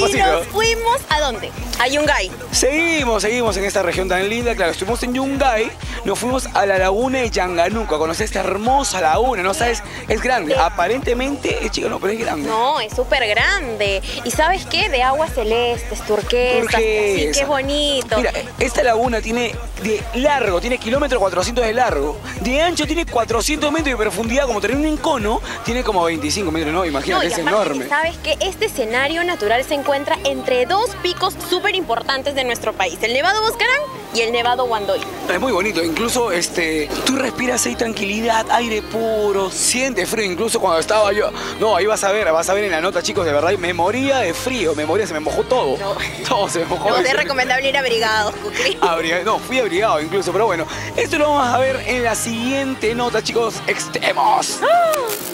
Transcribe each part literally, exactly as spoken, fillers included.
Y nos fuimos, ¿a dónde? A Yungay. Seguimos, seguimos en esta región tan linda. Claro, estuvimos en Yungay, nos fuimos a la laguna de Yanganuco a conocer esta hermosa laguna, ¿no sabes? Es grande, sí. Aparentemente es chica, no, pero es grande. No, es súper grande. ¿Y sabes qué? De aguas celestes, turquesas, Turquesa. así, qué bonito. Mira, esta laguna tiene de largo, tiene kilómetro cuatrocientos de largo, de ancho tiene cuatrocientos metros y de profundidad, como tener un encono, tiene como veinticinco metros, ¿no? Imagínate, no, es enorme. ¿Sabes qué? Este escenario natural se encuentra entre dos picos súper importantes de nuestro país, el Nevado Huascarán y el Nevado Huandoy. Es muy bonito, incluso este, tú respiras ahí tranquilidad, aire puro, sientes frío, incluso cuando estaba yo, no, ahí vas a ver, vas a ver en la nota, chicos, de verdad, me moría de frío, me moría, se me mojó todo, no. todo se me mojó. No, es recomendable ir abrigado, Cucri. Abrigado, no, fui abrigado incluso, pero bueno, esto lo vamos a ver en la siguiente nota, chicos, extremos. ¡Ah!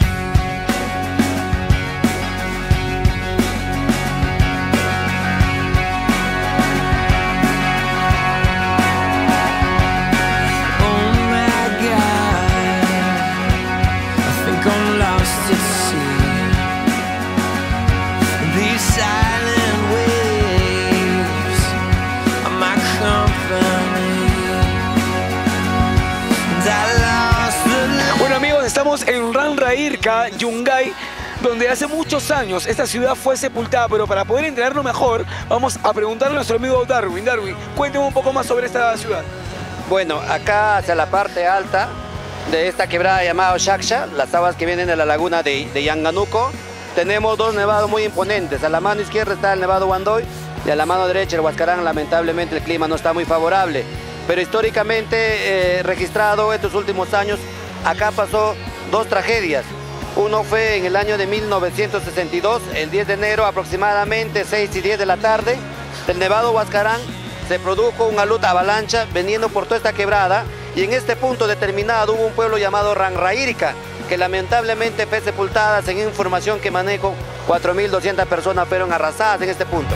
Estamos en Ranrairca, Yungay, donde hace muchos años esta ciudad fue sepultada, pero para poder entenderlo mejor, vamos a preguntarle a nuestro amigo Darwin. Darwin, cuénteme un poco más sobre esta ciudad. Bueno, acá hacia la parte alta de esta quebrada llamada Shaksha, las aguas que vienen de la laguna de, de Yanganuco, tenemos dos nevados muy imponentes. A la mano izquierda está el Nevado Huandoy y a la mano derecha el Huascarán. Lamentablemente el clima no está muy favorable, pero históricamente eh, registrado estos últimos años, acá pasó dos tragedias. Uno fue en el año de mil novecientos sesenta y dos, el diez de enero, aproximadamente seis y diez de la tarde, del Nevado Huascarán se produjo una alud avalancha veniendo por toda esta quebrada, y en este punto determinado hubo un pueblo llamado Ranrairca, que lamentablemente fue sepultada. Según información que manejo, cuatro mil doscientas personas fueron arrasadas en este punto.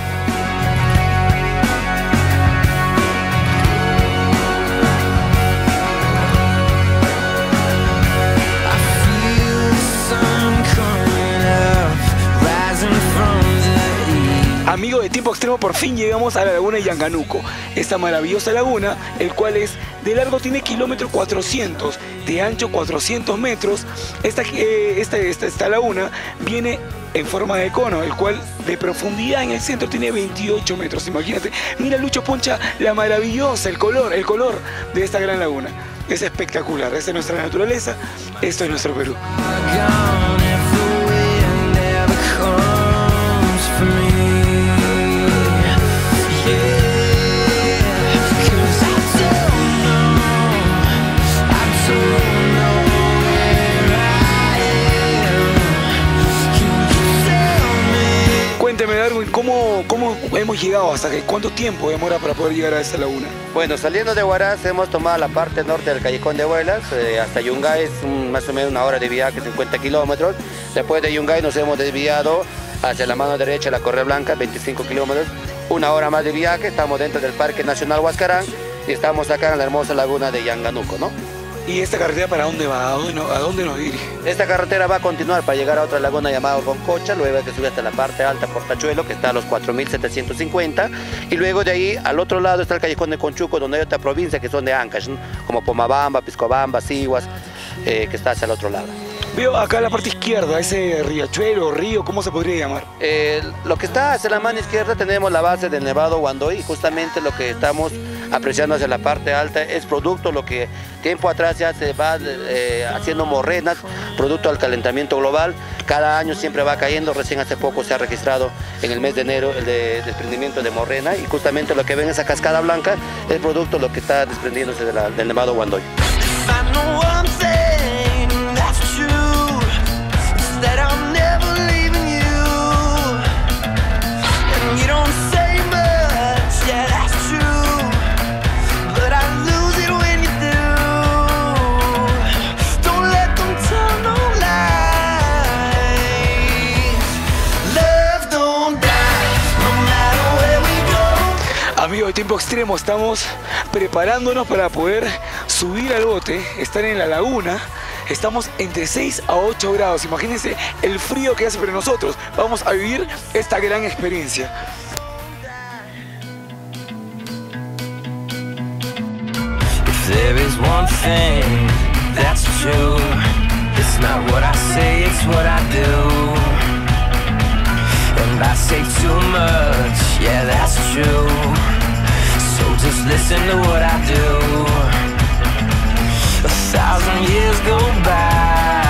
Amigo de Tiempo Extremo, por fin llegamos a la laguna de Yanganuco, esta maravillosa laguna, el cual es de largo tiene kilómetro cuatrocientos, de ancho cuatrocientos metros. Esta, eh, esta, esta, esta laguna viene en forma de cono, el cual de profundidad en el centro tiene veintiocho metros, imagínate. Mira, Lucho Poncha, la maravillosa, el color, el color de esta gran laguna. Es espectacular, esta es nuestra naturaleza, esto es nuestro Perú. Cuénteme, Darwin, ¿cómo, ¿cómo hemos llegado hasta aquí? ¿Cuánto tiempo demora para poder llegar a esta laguna? Bueno, saliendo de Huaraz hemos tomado la parte norte del Callejón de Huelas, eh, hasta Yungay es un, más o menos una hora de viaje, cincuenta kilómetros. Después de Yungay nos hemos desviado hacia la mano derecha, la Correa Blanca, veinticinco kilómetros, una hora más de viaje. Estamos dentro del Parque Nacional Huascarán y estamos acá en la hermosa laguna de Yanganuco, ¿no? ¿Y esta carretera para dónde va? ¿A dónde, ¿A dónde nos dirige? Esta carretera va a continuar para llegar a otra laguna llamada Roncocha, luego hay que subir hasta la parte alta Portachuelo, que está a los cuatro mil setecientos cincuenta, y luego de ahí al otro lado está el Callejón de Conchuco, donde hay otra provincia que son de Ancash, ¿no? Como Pomabamba, Piscobamba, Siguas, eh, que está hacia el otro lado. Veo acá en la parte izquierda, ese riachuelo, río, ¿cómo se podría llamar? Eh, lo que está hacia la mano izquierda tenemos la base del Nevado Huandoy, y justamente lo que estamos apreciando hacia la parte alta es producto lo que tiempo atrás ya se va eh, haciendo morrenas, producto del calentamiento global. Cada año siempre va cayendo, recién hace poco se ha registrado en el mes de enero el de desprendimiento de morrena, y justamente lo que ven esa cascada blanca es producto lo que está desprendiéndose de la, del Nevado Huandoy. Amigo de Tiempo Extremo, estamos preparándonos para poder subir al bote, estar en la laguna, estamos entre seis a ocho grados. Imagínense el frío que hace, pero nosotros vamos a vivir esta gran experiencia. There is one thing that's true. It's not what I say, it's what I do. And I say too much, yeah, that's true. So just listen to what I do. A thousand years go by.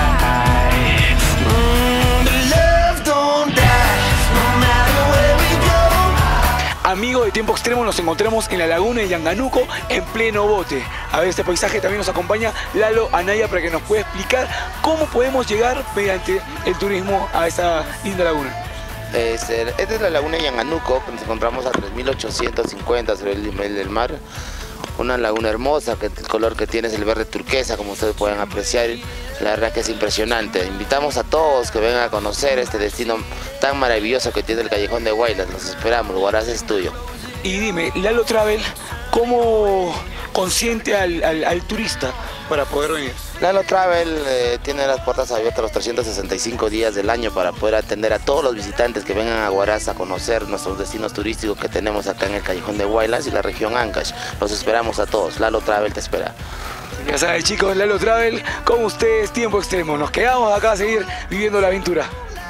Mm, but love don't die, no matter where we go. Amigos de Tiempo Extremo, nos encontramos en la laguna de Yanganuco en pleno bote. A ver, este paisaje también nos acompaña Lalo Anaya para que nos pueda explicar cómo podemos llegar mediante el turismo a esta linda laguna. Este, esta es la laguna de Yanganuco, que nos encontramos a tres mil ochocientos cincuenta sobre el nivel del mar. Una laguna hermosa, que el color que tiene es el verde turquesa, como ustedes pueden apreciar. La verdad que es impresionante. Invitamos a todos que vengan a conocer este destino tan maravilloso que tiene el Callejón de Huaylas. Los esperamos, Huaraz es tuyo. Y dime, Lalo Travel, ¿cómo consiente al, al, al turista para poder venir? Lalo Travel eh, tiene las puertas abiertas los trescientos sesenta y cinco días del año para poder atender a todos los visitantes que vengan a Huaraz a conocer nuestros destinos turísticos que tenemos acá en el Callejón de Huaylas y la región Ancash. Los esperamos a todos. Lalo Travel te espera. Ya saben, chicos, Lalo Travel, con ustedes, Tiempo Extremo. Nos quedamos acá a seguir viviendo la aventura.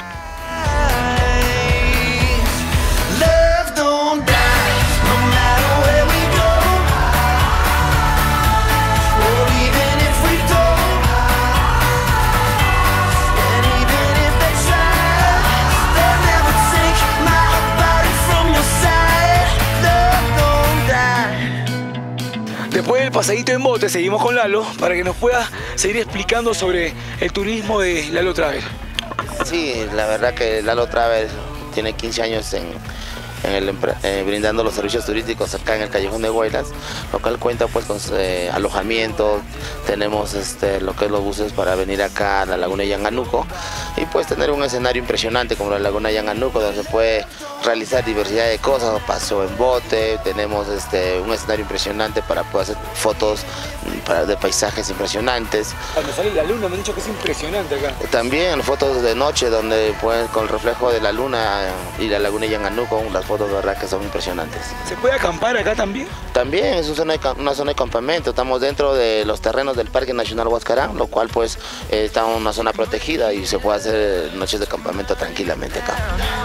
Después del pasadito en bote, seguimos con Lalo para que nos pueda seguir explicando sobre el turismo de Lalo Travel. Sí, la verdad que Lalo Travel tiene quince años en, en el, eh, brindando los servicios turísticos acá en el Callejón de Huaylas, lo cual cuenta pues con eh, alojamiento. Tenemos este, lo que es los buses para venir acá a la laguna de Yanganuco y pues tener un escenario impresionante como la laguna de Yanganuco, donde se puede realizar diversidad de cosas, paseo en bote. Tenemos este, un escenario impresionante para poder hacer fotos para, de paisajes impresionantes. Cuando sale la luna me han dicho que es impresionante acá. También fotos de noche donde pueden, con el reflejo de la luna y la laguna de Yanganuco, las fotos de verdad que son impresionantes. ¿Se puede acampar acá también? También es una zona de, una zona de campamento. Estamos dentro de los terrenos del Parque Nacional Huascarán, lo cual pues eh, está en una zona protegida y se puede hacer noches de campamento tranquilamente acá.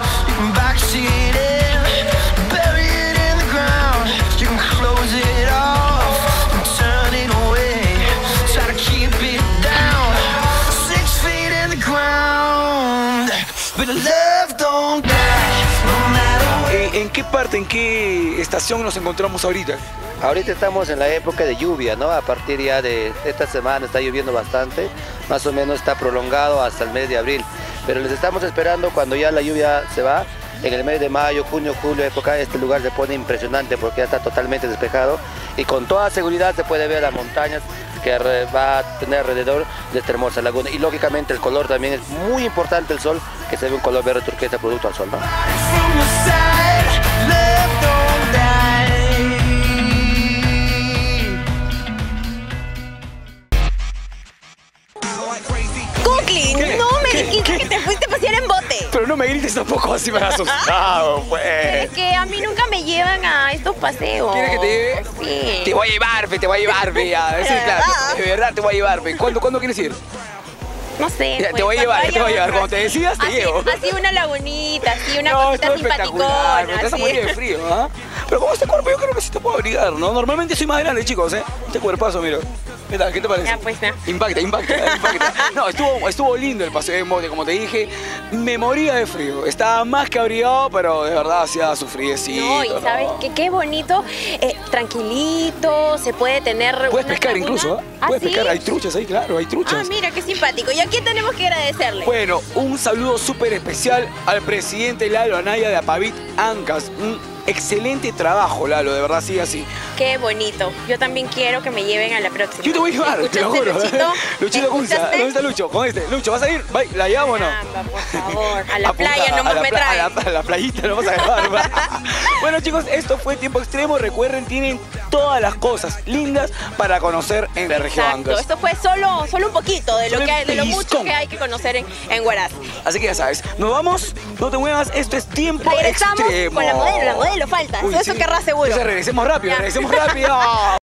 ¿En qué parte, en qué estación nos encontramos ahorita? Ahorita estamos en la época de lluvia, ¿no? A partir ya de esta semana está lloviendo bastante, más o menos está prolongado hasta el mes de abril. Pero les estamos esperando cuando ya la lluvia se va, en el mes de mayo, junio, julio, época, este lugar se pone impresionante porque ya está totalmente despejado y con toda seguridad se puede ver las montañas que va a tener alrededor de esta hermosa laguna. Y lógicamente el color también es muy importante, el sol, que se ve un color verde turquesa producto al sol, ¿no? Cookie, ¿Qué? no me ¿Qué? dijiste ¿Qué? que te fuiste a pasear en bote. Pero no me grites tampoco así para asustado, pues. Es que a mí nunca me llevan a estos paseos. ¿Quieres que te lleve? Sí. Te voy a llevar, fe, te voy a llevar, fe. A ver, sí, claro, de verdad te voy a llevar, fe. ¿Cuándo, ¿cuándo quieres ir? No sé. Ya, pues, te voy a llevar, cuando te voy a haya llevar. un- Cuando te decidas, te así, llevo. Así una lagunita, así una No, cosita esto es espectacular, pero te vas a simpaticona. morir de así. frío, ¿ah? Pero con este cuerpo yo creo que sí te puedo abrigar, ¿no? Normalmente soy más grande, chicos, ¿eh? Este cuerpazo, mira. ¿Qué tal? ¿Qué te parece? Ya, pues, ya. Impacta, impacta, impacta. No, estuvo, estuvo lindo el paseo en bote, como te dije. Me moría de frío. Estaba más que abrigado, pero de verdad hacía su friecito. No, y ¿no? sabes que qué bonito, eh, tranquilito, se puede tener. Puedes una pescar laguna. incluso, ¿eh? ¿Ah, Puedes sí? pescar, hay truchas ahí, claro, hay truchas. Ah, mira, qué simpático. ¿Y a quién tenemos que agradecerle? Bueno, un saludo súper especial al presidente Lalo Anaya de Apavit Ancash. Un excelente trabajo, Lalo, de verdad, sigue así. Qué bonito. Yo también quiero que me lleven a la próxima. Yo te voy a llevar, te lo ¿Escuchaste, juro. Luchito? Luchito Gunza, ¿Escuchaste? ¿dónde está Lucho? Con este. Lucho, ¿vas a ir? Bye, ¿la llevamos o no? Caramba, por favor. A la Apunta, playa a nomás la me pla- traen. A la, a la playita nos vamos a llevar. Bueno, chicos, esto fue Tiempo Extremo. Recuerden, tienen todas las cosas lindas para conocer en la región Exacto, Ancash. esto fue solo, solo un poquito de lo, Solo que hay, de lo pellizcón. mucho que hay que conocer en, en Huaraz. Así que ya sabes, nos vamos, no te muevas, esto es tiempo Regresamos extremo. con la modelo, la modelo falta, Uy, eso sí. querrá seguro. Entonces regresemos rápido, Ya. regresemos rápido.